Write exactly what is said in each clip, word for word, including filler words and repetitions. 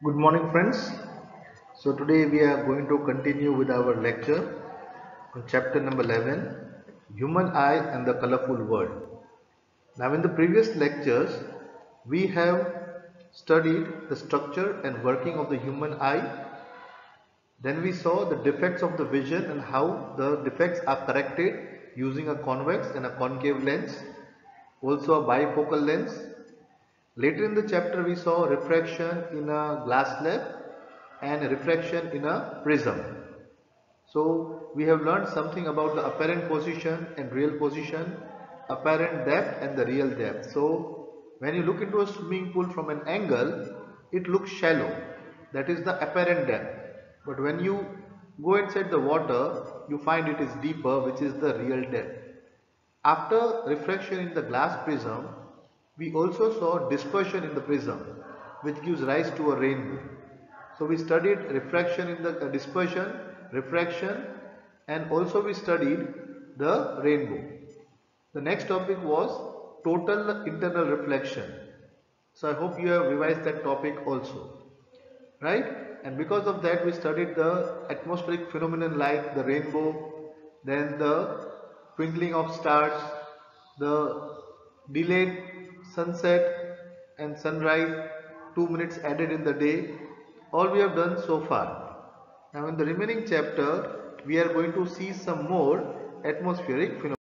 Good morning, friends. So, today we are going to continue with our lecture on chapter number eleven, Human Eye and the Colorful World. Now, in the previous lectures, we have studied the structure and working of the human eye. Then we saw the defects of the vision and how the defects are corrected using a convex and a concave lens, also a bifocal lens. Later in the chapter we saw refraction in a glass slab and refraction in a prism. So we have learned something about the apparent position and real position, apparent depth and the real depth. So when you look into a swimming pool from an angle, it looks shallow. That is the apparent depth. But when you go inside the water, you find it is deeper, which is the real depth. After refraction in the glass prism, we also saw dispersion in the prism, which gives rise to a rainbow. So we studied refraction in the uh, dispersion, refraction, and also we studied the rainbow. The next topic was total internal reflection. So I hope you have revised that topic also, right? And because of that we studied the atmospheric phenomenon like the rainbow, then the twinkling of stars, the delayed sunset and sunrise, two minutes added in the day, all we have done so far. Now in the remaining chapter we are going to see some more atmospheric phenomena.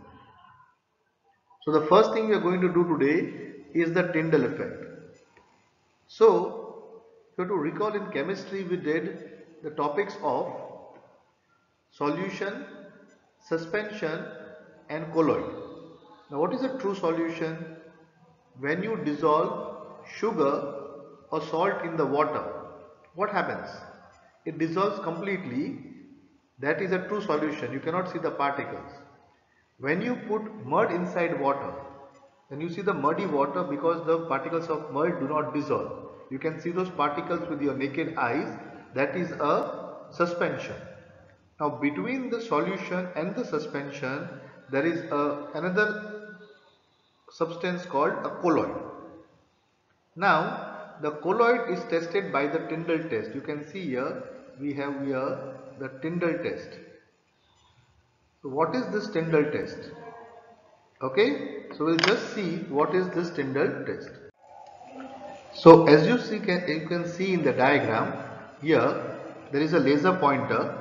So the first thing we are going to do today is the Tyndall effect. So if you have to recall, in chemistry we did the topics of solution, suspension and colloid. Now what is a true solution? When you dissolve sugar or salt in the water, what happens? It dissolves completely. That is a true solution. You cannot see the particles. When you put mud inside water, then you see the muddy water because the particles of mud do not dissolve. You can see those particles with your naked eyes. That is a suspension. Now between the solution and the suspension, there is a, another substance called a colloid. Now the colloid is tested by the Tyndall test. You can see here, we have here the Tyndall test. So what is this Tyndall test? Okay, so we'll just see what is this Tyndall test. So as you see, can, you can see in the diagram here, there is a laser pointer.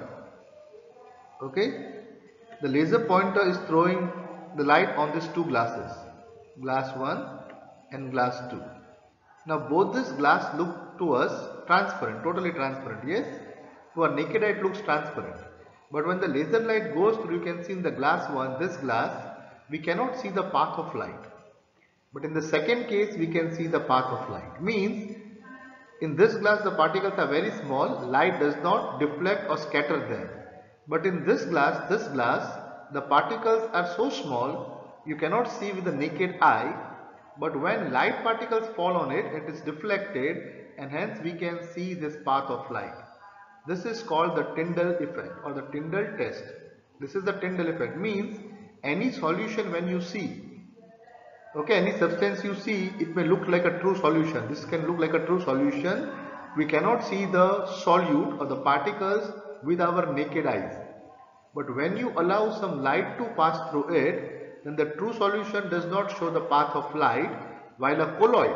Okay, the laser pointer is throwing the light on these two glasses, glass one and glass two. Now both this glass look to us transparent, totally transparent. Yes, to our naked eye it looks transparent. But when the laser light goes through, you can see in the glass one, this glass, we cannot see the path of light. But in the second case, we can see the path of light. Means, in this glass the particles are very small, light does not deflect or scatter them. But in this glass, this glass, the particles are so small, you cannot see with the naked eye. But when light particles fall on it, it is deflected and hence we can see this path of light. This is called the Tyndall effect or the Tyndall test. This is the Tyndall effect. Means any solution when you see, okay, any substance you see, it may look like a true solution. This can look like a true solution. We cannot see the solute or the particles with our naked eyes. But when you allow some light to pass through it, then the true solution does not show the path of light, while a colloid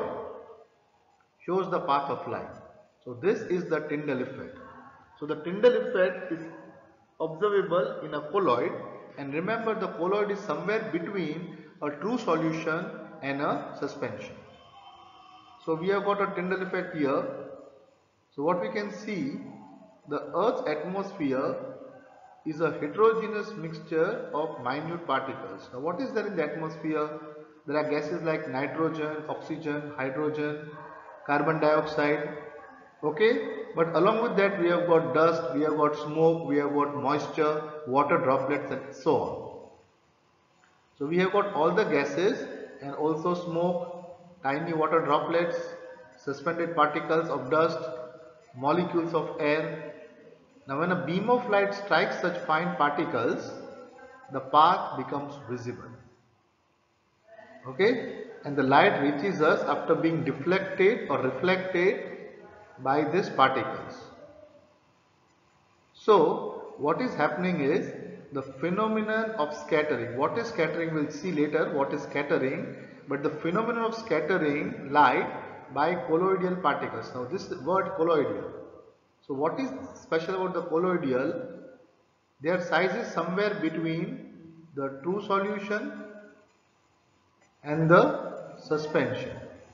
shows the path of light. So this is the Tyndall effect. So the Tyndall effect is observable in a colloid, and remember the colloid is somewhere between a true solution and a suspension. So we have got a Tyndall effect here. So what we can see, the Earth's atmosphere is a heterogeneous mixture of minute particles. Now what is there in the atmosphere? There are gases like nitrogen, oxygen, hydrogen, carbon dioxide. Okay, but along with that we have got dust, we have got smoke, we have got moisture, water droplets and so on. So we have got all the gases and also smoke, tiny water droplets, suspended particles of dust, molecules of air. Now when a beam of light strikes such fine particles, the path becomes visible. Okay, and the light reaches us after being deflected or reflected by these particles. So what is happening is the phenomenon of scattering. What is scattering we'll see later what is scattering, but the phenomenon of scattering light by colloidal particles. Now this word colloidal. So what is special about the colloidal? Their size is somewhere between the true solution and the suspension.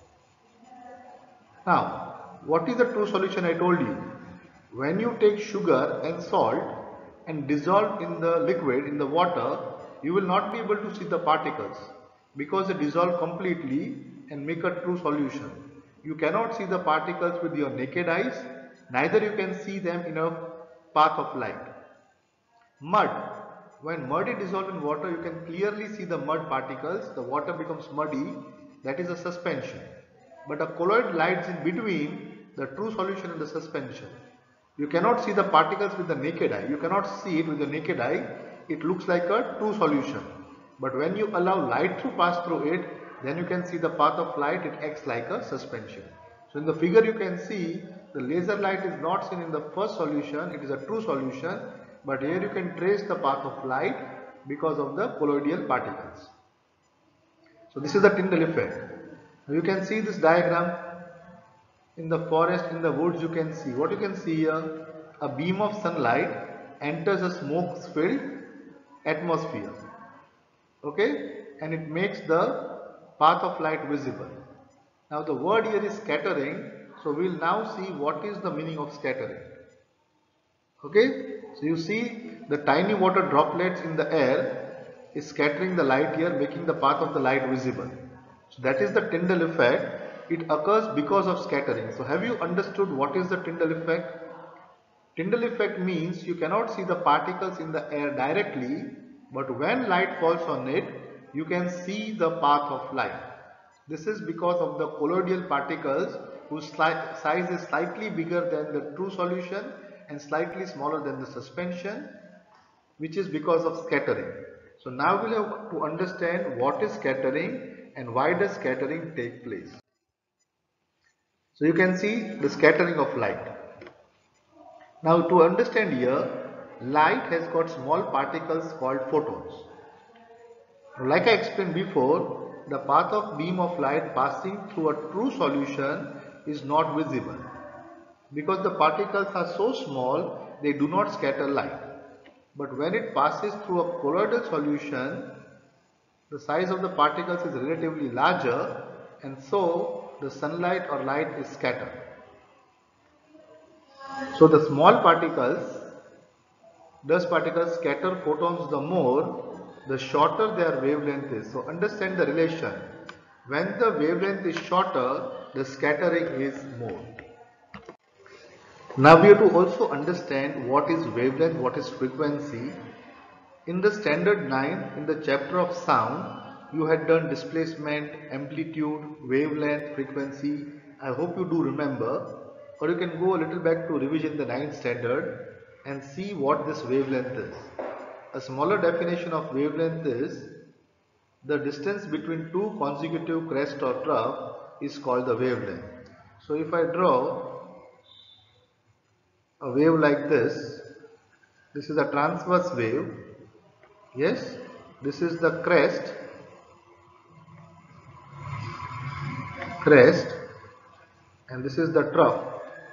Now, what is the true solution? I told you. When you take sugar and salt and dissolve in the liquid, in the water, you will not be able to see the particles because they dissolve completely and make a true solution. You cannot see the particles with your naked eyes, neither you can see them in a path of light. Mud. When mud is dissolved in water, you can clearly see the mud particles. The water becomes muddy. That is a suspension. But a colloid lies in between the true solution and the suspension. You cannot see the particles with the naked eye. You cannot see it with the naked eye. It looks like a true solution. But when you allow light to pass through it, then you can see the path of light. It acts like a suspension. So in the figure you can see the laser light is not seen in the first solution. It is a true solution. But here you can trace the path of light because of the colloidal particles. So this is the Tyndall effect. You can see this diagram. In the forest, in the woods, you can see. What you can see here? A beam of sunlight enters a smoke-filled atmosphere. Okay? And it makes the path of light visible. Now the word here is scattering. So we will now see what is the meaning of scattering. Okay? So you see the tiny water droplets in the air is scattering the light here, making the path of the light visible. So that is the Tyndall effect. It occurs because of scattering. So have you understood what is the Tyndall effect? Tyndall effect means you cannot see the particles in the air directly, but when light falls on it, you can see the path of light. This is because of the colloidal particles whose size is slightly bigger than the true solution and slightly smaller than the suspension, which is because of scattering. So now we'll have to understand what is scattering and why does scattering take place. So you can see the scattering of light. Now to understand here, light has got small particles called photons. Like I explained before, the path of beam of light passing through a true solution is not visible because the particles are so small they do not scatter light. But when it passes through a colloidal solution, the size of the particles is relatively larger and so the sunlight or light is scattered. So the small particles, dust particles scatter photons the more, the shorter their wavelength is. So understand the relation. When the wavelength is shorter, the scattering is more. Now we have to also understand what is wavelength, what is frequency. In the standard nine, in the chapter of sound, you had done displacement, amplitude, wavelength, frequency. I hope you do remember. Or you can go a little back to revision the ninth standard and see what this wavelength is. A smaller definition of wavelength is the distance between two consecutive crest or trough is called the wavelength. So if I draw a wave like this, this is a transverse wave. Yes, this is the crest, crest, and this is the trough.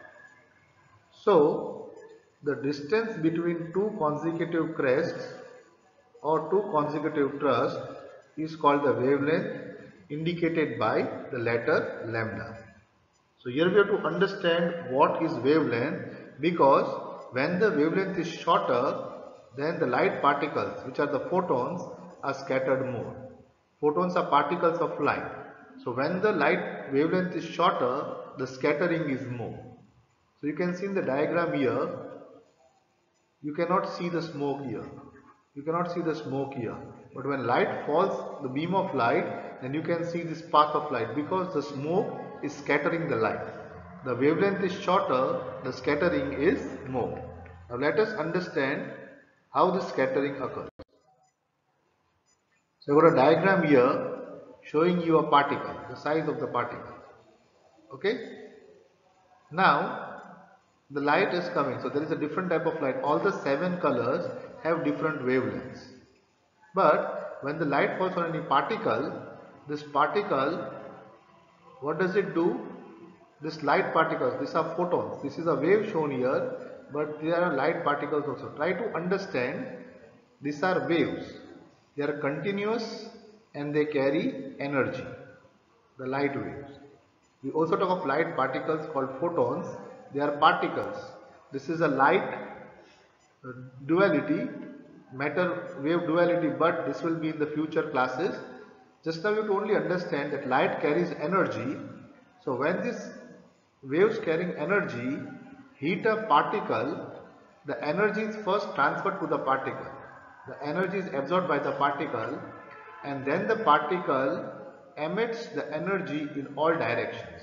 So the distance between two consecutive crests or two consecutive troughs is called the wavelength, indicated by the letter lambda. So here we have to understand what is wavelength, because when the wavelength is shorter, then the light particles, which are the photons, are scattered more. Photons are particles of light. So when the light wavelength is shorter, the scattering is more. So you can see in the diagram here, you cannot see the smoke here. You cannot see the smoke here. But when light falls, the beam of light, then you can see this path of light, because the smoke is scattering the light. The wavelength is shorter, the scattering is more. Now let us understand how this scattering occurs. So I got a diagram here showing you a particle, the size of the particle. Okay? Now the light is coming, so there is a different type of light. All the seven colors have different wavelengths. But when the light falls on any particle, this particle, what does it do? This light particles, these are photons. This is a wave shown here, but there are light particles also. Try to understand, these are waves. They are continuous and they carry energy, the light waves. We also talk of light particles called photons. They are particles. This is a light duality, matter wave duality, but this will be in the future classes. Just now you have to only understand that light carries energy. So when these waves carrying energy heat a particle, the energy is first transferred to the particle. The energy is absorbed by the particle, and then the particle emits the energy in all directions.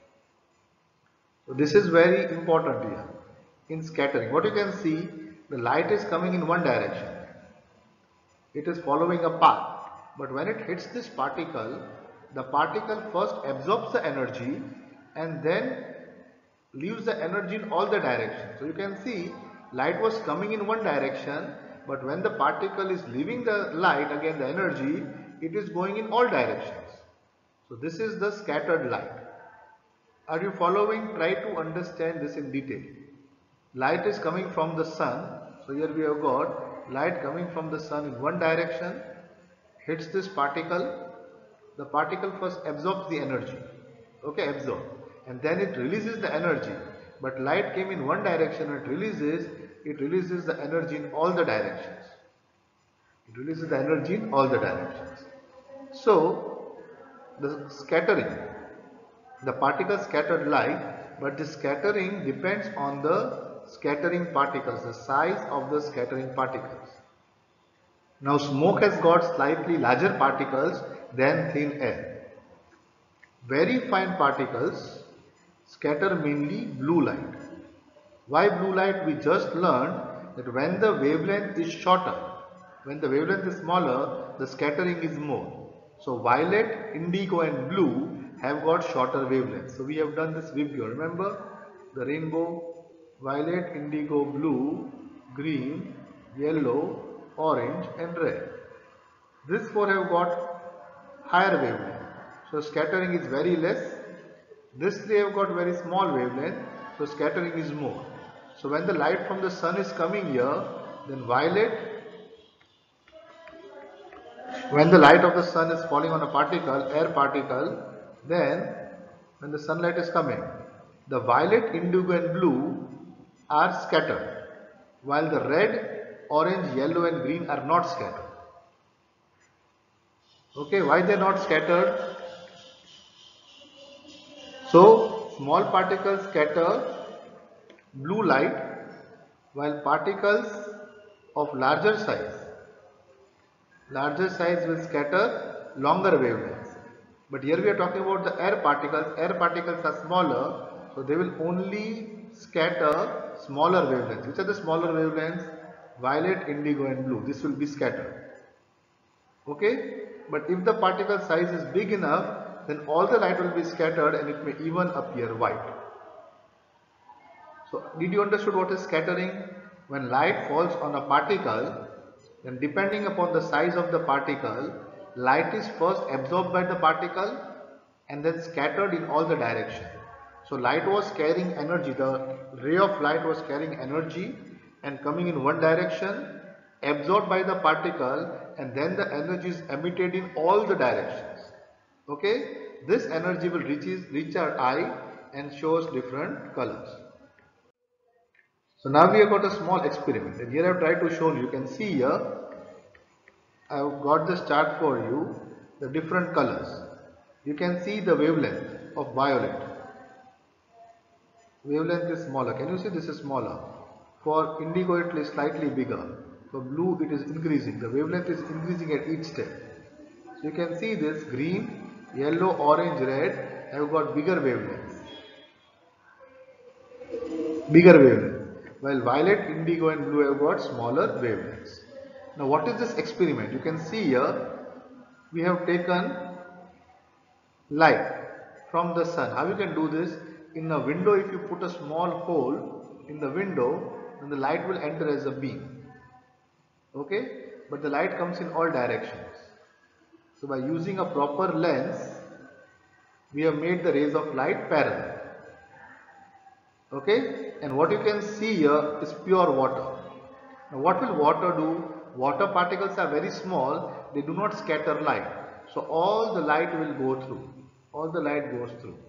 So this is very important here in scattering. What you can see, the light is coming in one direction. It is following a path. But when it hits this particle, the particle first absorbs the energy and then leaves the energy in all the directions. So you can see light was coming in one direction, but when the particle is leaving the light, again the energy, it is going in all directions. So this is the scattered light. Are you following? Try to understand this in detail. Light is coming from the sun. So here we have got light coming from the sun in one direction, hits this particle. The particle first absorbs the energy. Okay, absorb. And then it releases the energy. But light came in one direction, it releases, it releases the energy in all the directions. It releases the energy in all the directions. So, the scattering, the particle scattered light, but the scattering depends on the scattering particles, the size of the scattering particles. Now smoke has got slightly larger particles than thin air. Very fine particles scatter mainly blue light. Why blue light? We just learned that when the wavelength is shorter, when the wavelength is smaller, the scattering is more. So violet, indigo and blue have got shorter wavelengths. So we have done this video. Remember the rainbow, violet, indigo, blue, green, yellow, orange and red. These four have got higher wavelength. So scattering is very less. These three have got very small wavelength. So scattering is more. So when the light from the sun is coming here, then violet, when the light of the sun is falling on a particle, air particle, then when the sunlight is coming, the violet, indigo and blue are scattered, while the red, orange, yellow and green are not scattered. Okay, why they are not scattered? So small particles scatter blue light, while particles of larger size, larger size will scatter longer wavelengths. But here we are talking about the air particles. Air particles are smaller, so they will only scatter smaller wavelengths. Which are the smaller wavelengths? Violet, indigo and blue. This will be scattered. Okay? But if the particle size is big enough, then all the light will be scattered and it may even appear white. So did you understood what is scattering? When light falls on a particle, then depending upon the size of the particle, light is first absorbed by the particle and then scattered in all the directions. So light was carrying energy, the ray of light was carrying energy and coming in one direction, absorbed by the particle, and then the energy is emitted in all the directions. Okay, this energy will reach, reach our eye and shows different colors. So now we have got a small experiment, and here I have tried to show you. You can see here I have got this chart for you, the different colors. You can see the wavelength of violet. Wavelength is smaller. Can you see this is smaller? For indigo it is slightly bigger. For blue it is increasing. The wavelength is increasing at each step. So you can see this green, yellow, orange, red have got bigger wavelengths. Bigger wavelengths. While violet, indigo and blue have got smaller wavelengths. Now what is this experiment? You can see here we have taken light from the sun. How you can do this? in a window, if you put a small hole in the window, then the light will enter as a beam. Okay, but the light comes in all directions. So by using a proper lens, we have made the rays of light parallel. Okay, and what you can see here is pure water. Now what will water do? Water particles are very small, they do not scatter light. So all the light will go through. All the light goes through.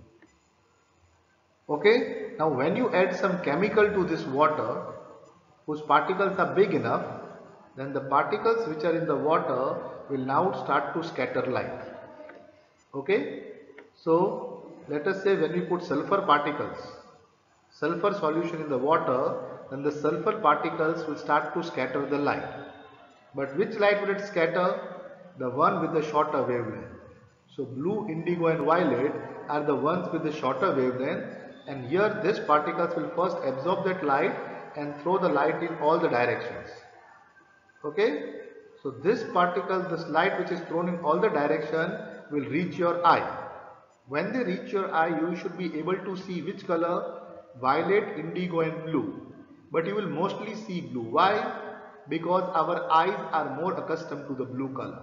Okay, now when you add some chemical to this water, whose particles are big enough, then the particles which are in the water will now start to scatter light. Okay, so let us say when we put sulfur particles, sulfur solution in the water, then the sulfur particles will start to scatter the light. But which light will it scatter? The one with the shorter wavelength. So blue, indigo and violet are the ones with the shorter wavelength, and here these particles will first absorb that light and throw the light in all the directions. Okay, so this particle, this light which is thrown in all the direction will reach your eye. When they reach your eye, you should be able to see which color? Violet, indigo and blue. But you will mostly see blue. Why? Because our eyes are more accustomed to the blue color.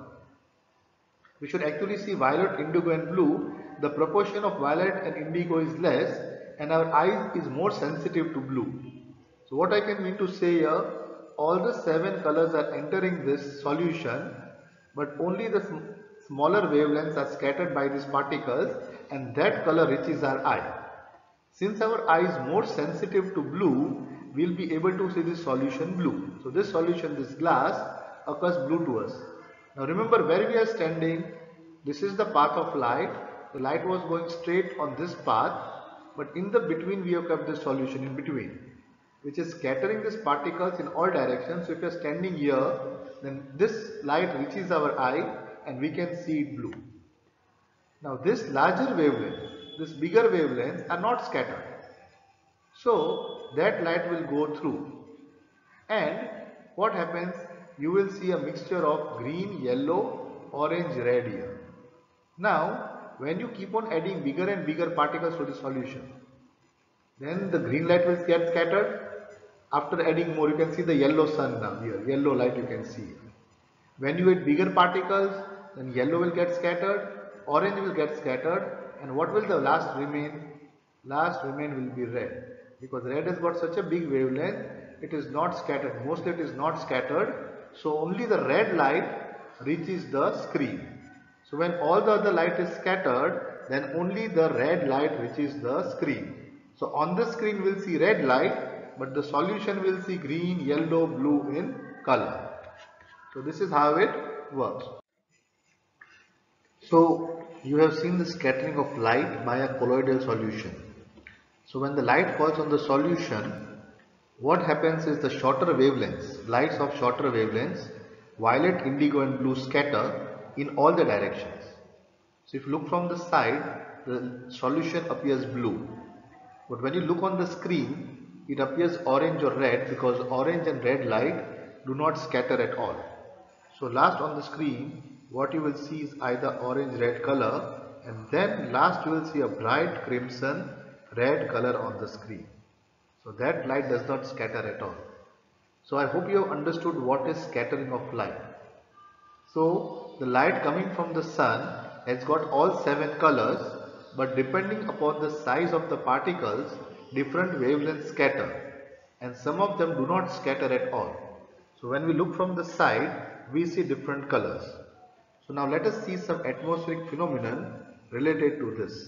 We should actually see violet, indigo and blue. The proportion of violet and indigo is less and our eyes is more sensitive to blue. So what I can mean to say here, all the seven colors are entering this solution, but only the sm smaller wavelengths are scattered by these particles and that color reaches our eye. Since our eye is more sensitive to blue, we will be able to see this solution blue. So this solution, this glass, occurs blue to us. Now remember where we are standing, this is the path of light. The light was going straight on this path, but in the between we have kept this solution in between, which is scattering these particles in all directions. So if you are standing here, then this light reaches our eye and we can see it blue. Now this larger wavelength, this bigger wavelengths are not scattered. So that light will go through. And what happens? You will see a mixture of green, yellow, orange, red here. Now when you keep on adding bigger and bigger particles to the solution, then the green light will get scattered. After adding more, you can see the yellow sun now here, yellow light you can see. When you add bigger particles, then yellow will get scattered, orange will get scattered, and what will the last remain? Last remain will be red, because red has got such a big wavelength, it is not scattered, mostly it is not scattered, so only the red light reaches the screen. So when all the other light is scattered, then only the red light reaches the screen. So on the screen we will see red light, but the solution will see green, yellow, blue in color. So this is how it works. So you have seen the scattering of light by a colloidal solution. So when the light falls on the solution, what happens is the shorter wavelengths, lights of shorter wavelengths, violet, indigo and blue scatter in all the directions. So if you look from the side, the solution appears blue. But when you look on the screen, it appears orange or red, because orange and red light do not scatter at all. So last on the screen, what you will see is either orange red color, and then last you will see a bright crimson red color on the screen. So that light does not scatter at all. So I hope you have understood what is scattering of light. So the light coming from the sun has got all seven colors, but depending upon the size of the particles, different wavelengths scatter, and some of them do not scatter at all. So when we look from the side, we see different colors. So now let us see some atmospheric phenomenon related to this.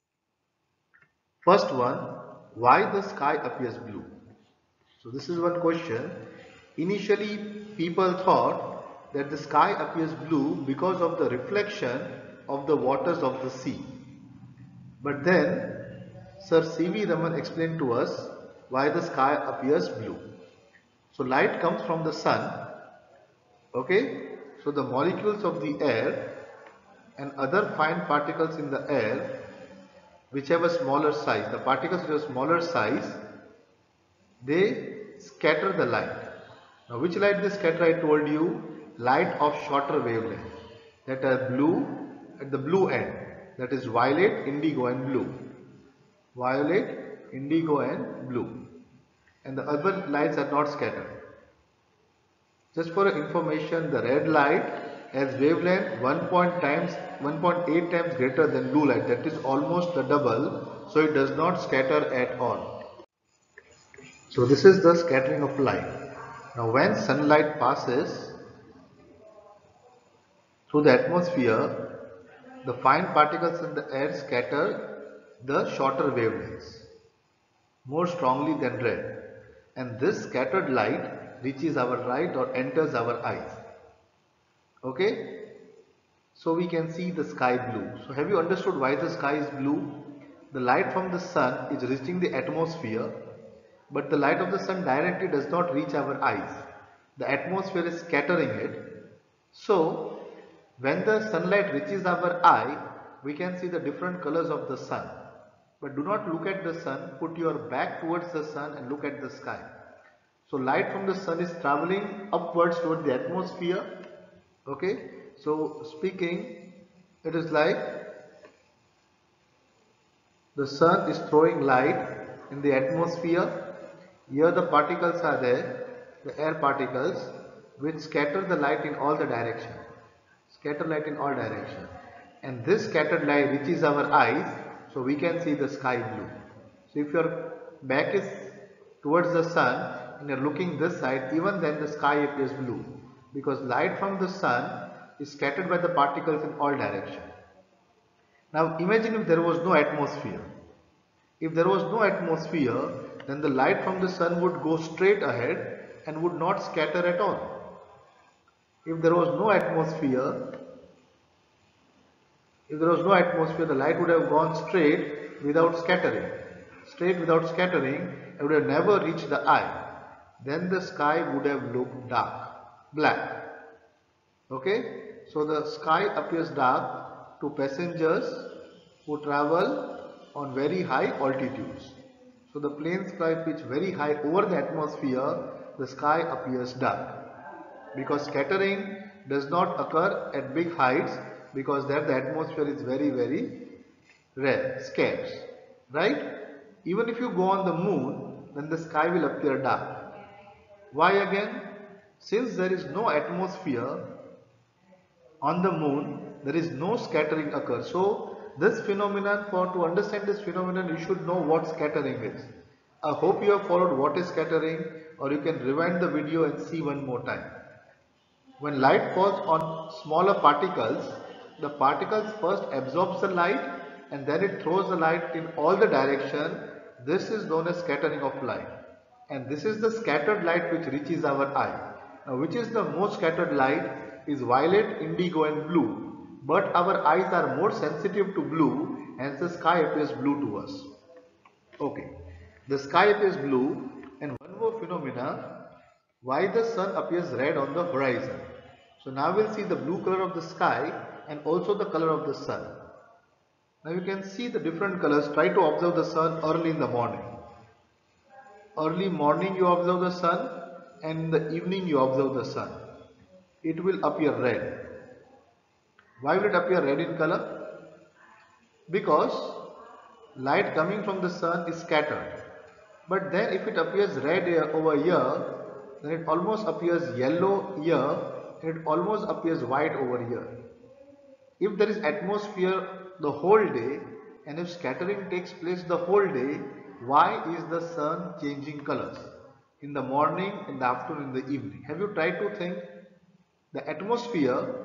First one, why the sky appears blue? So this is one question. Initially people thought that the sky appears blue because of the reflection of the waters of the sea. But then Sir C V Raman explained to us why the sky appears blue. So light comes from the sun. Okay, so the molecules of the air and other fine particles in the air which have a smaller size, the particles which have smaller size, they scatter the light. Now which light they scatter? I told you, light of shorter wavelength, that are blue at the blue end, that is violet, indigo and blue. violet, indigo and blue, and the other lights are not scattered. Just for information, the red light has wavelength one point eight times greater than blue light, that is almost the double, so it does not scatter at all. So this is the scattering of light. Now when sunlight passes through the atmosphere, the fine particles in the air scatter the shorter wavelengths more strongly than red, and this scattered light reaches our right or enters our eyes. Okay, so we can see the sky blue. So have you understood why the sky is blue? The light from the sun is reaching the atmosphere, but the light of the sun directly does not reach our eyes. The atmosphere is scattering it. So when the sunlight reaches our eye, we can see the different colors of the sun. But do not look at the sun, put your back towards the sun and look at the sky. So light from the sun is traveling upwards toward the atmosphere. Okay, so speaking, it is like the sun is throwing light in the atmosphere. Here the particles are there, the air particles, which scatter the light in all the direction. Scatter light in all direction. And this scattered light reaches our eyes, so we can see the sky blue. So if your back is towards the sun and you are looking this side, even then the sky appears blue, because light from the sun is scattered by the particles in all directions. Now imagine if there was no atmosphere. If there was no atmosphere, then the light from the sun would go straight ahead and would not scatter at all. If there was no atmosphere, if there was no atmosphere, the light would have gone straight without scattering. Straight without scattering, it would have never reached the eye. Then the sky would have looked dark, black. Okay, so the sky appears dark to passengers who travel on very high altitudes. So the planes fly pitch very high over the atmosphere, the sky appears dark, because scattering does not occur at big heights, because there the atmosphere is very very rare, scarce, right? Even if you go on the moon, then the sky will appear dark. Why again? Since there is no atmosphere on the moon, there is no scattering occurs. So this phenomenon, for to understand this phenomenon, you should know what scattering is. I hope you have followed what is scattering, or you can rewind the video and see one more time. When light falls on smaller particles, the particles first absorbs the light and then it throws the light in all the direction. This is known as scattering of light, and this is the scattered light which reaches our eye. Now which is the most scattered light is violet, indigo and blue, but our eyes are more sensitive to blue, hence the sky appears blue to us. Okay, the sky appears blue, and one more phenomena, why the sun appears red on the horizon. So now we'll see the blue color of the sky and also the color of the sun. Now you can see the different colors. Try to observe the sun early in the morning. Early morning you observe the sun, and in the evening you observe the sun. It will appear red. Why will it appear red in color? Because light coming from the sun is scattered. But then if it appears red over here, then it almost appears yellow here, and it almost appears white over here. If there is atmosphere the whole day, and if scattering takes place the whole day, why is the sun changing colors in the morning, in the afternoon, in the evening? Have you tried to think? The atmosphere,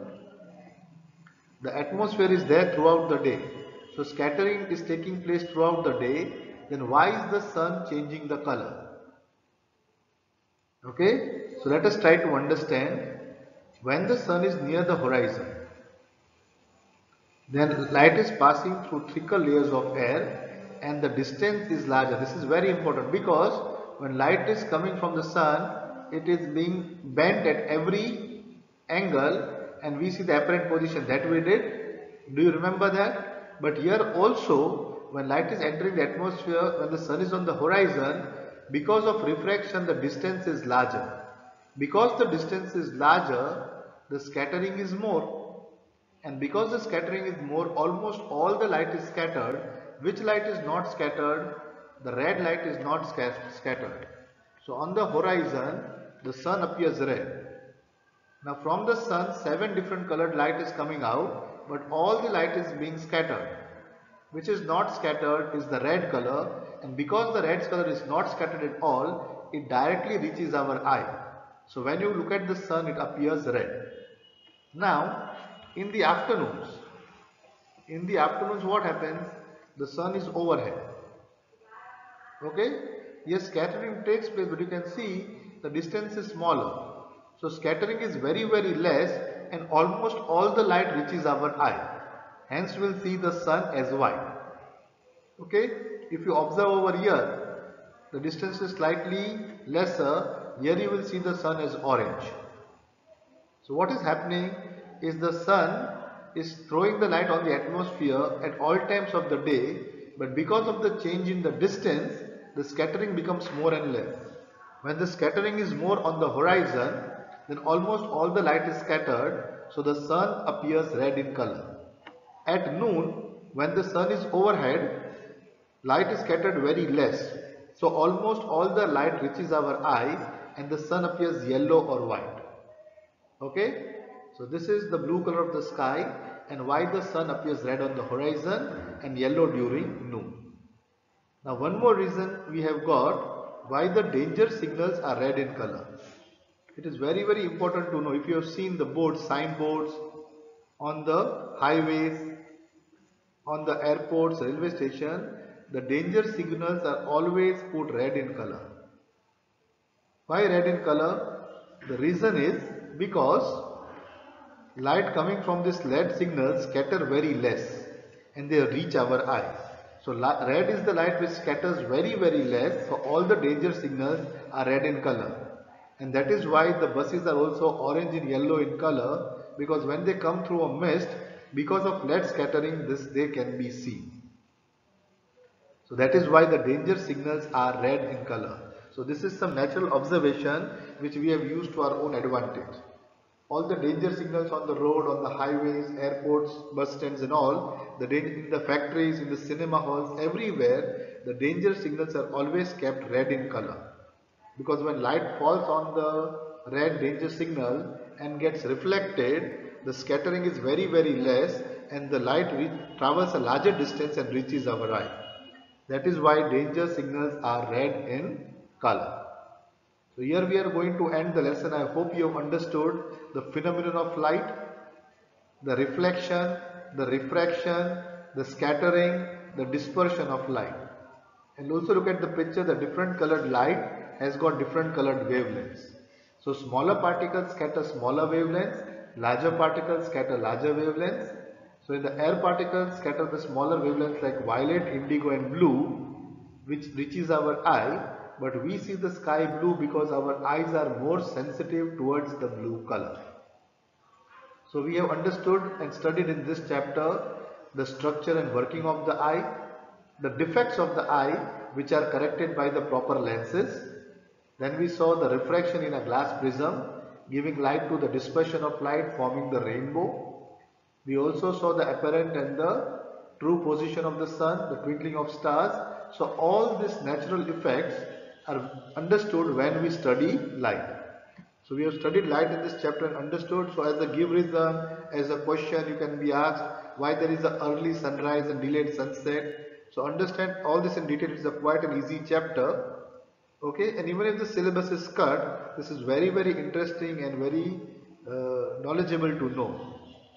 the atmosphere is there throughout the day. So scattering is taking place throughout the day. Then why is the sun changing the color? Okay, so let us try to understand. When the sun is near the horizon, then light is passing through thicker layers of air and the distance is larger. This is very important, because when light is coming from the sun, it is being bent at every angle and we see the apparent position that we did. Do you remember that? But here also, when light is entering the atmosphere, when the sun is on the horizon, because of refraction the distance is larger. Because the distance is larger, the scattering is more. And because the scattering is more, almost all the light is scattered, which light is not scattered? The red light is not scat scattered. So on the horizon, the sun appears red. Now from the sun, seven different colored light is coming out, but all the light is being scattered. Which is not scattered is the red color, and because the red color is not scattered at all, it directly reaches our eye. So when you look at the sun, it appears red. Now in the afternoons, in the afternoons what happens? The sun is overhead. Okay? Yes, scattering takes place, but you can see the distance is smaller. So scattering is very very less, and almost all the light reaches our eye. Hence we will see the sun as white. Okay? If you observe over here, the distance is slightly lesser. Here you will see the sun as orange. So what is happening is the sun is throwing the light on the atmosphere at all times of the day, but because of the change in the distance, the scattering becomes more and less. When the scattering is more on the horizon, then almost all the light is scattered, so the sun appears red in color. At noon, when the sun is overhead, light is scattered very less. So almost all the light reaches our eye and the sun appears yellow or white. Okay? So this is the blue color of the sky and why the sun appears red on the horizon and yellow during noon. Now one more reason we have got why the danger signals are red in color. It is very very important to know. If you have seen the boards, signboards on the highways, on the airports, railway station, the danger signals are always put red in color. Why red in color? The reason is because light coming from this L E D signals scatter very less and they reach our eye. So red is the light which scatters very very less, so all the danger signals are red in color. And that is why the buses are also orange and yellow in color, because when they come through a mist, because of L E D scattering, this they can be seen. So that is why the danger signals are red in color. So this is some natural observation which we have used to our own advantage. All the danger signals on the road, on the highways, airports, bus stands and all, the in the factories, in the cinema halls, everywhere, the danger signals are always kept red in color. Because when light falls on the red danger signal and gets reflected, the scattering is very very less and the light travels a larger distance and reaches our eye. That is why danger signals are red in color. So here we are going to end the lesson. I hope you have understood the phenomenon of light, the reflection, the refraction, the scattering, the dispersion of light. And also look at the picture, the different colored light has got different colored wavelengths. So smaller particles scatter smaller wavelengths, larger particles scatter larger wavelengths. So in the air particles scatter the smaller wavelengths like violet, indigo and blue, which reaches our eye, but we see the sky blue because our eyes are more sensitive towards the blue color. So we have understood and studied in this chapter the structure and working of the eye, the defects of the eye which are corrected by the proper lenses. Then we saw the refraction in a glass prism giving light to the dispersion of light forming the rainbow. We also saw the apparent and the true position of the sun, the twinkling of stars. So all these natural effects are understood when we study light. So we have studied light in this chapter and understood. So as a give reason, as a question you can be asked why there is an early sunrise and delayed sunset. So understand all this in detail. It is a quite an easy chapter. Okay, and even if the syllabus is cut, this is very very interesting and very uh, knowledgeable to know.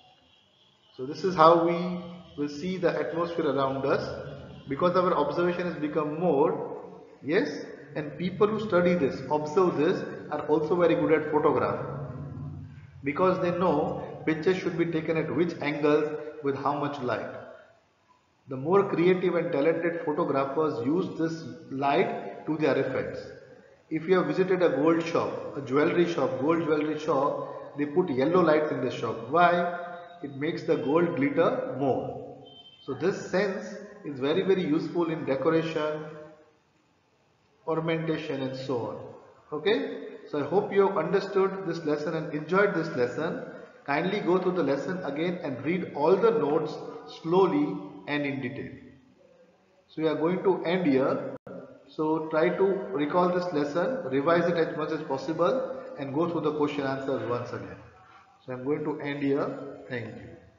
So this is how we will see the atmosphere around us, because our observation has become more. Yes, and people who study this, observe this, are also very good at photography, because they know pictures should be taken at which angles with how much light. The more creative and talented photographers use this light to their effects. If you have visited a gold shop, a jewelry shop, gold jewelry shop, they put yellow lights in the shop. Why? It makes the gold glitter more. So this sense is very very useful in decoration, ornamentation and so on. Okay? So I hope you have understood this lesson and enjoyed this lesson. Kindly go through the lesson again and read all the notes slowly and in detail. So we are going to end here. So try to recall this lesson, revise it as much as possible and go through the question answers once again. So I am going to end here. Thank you.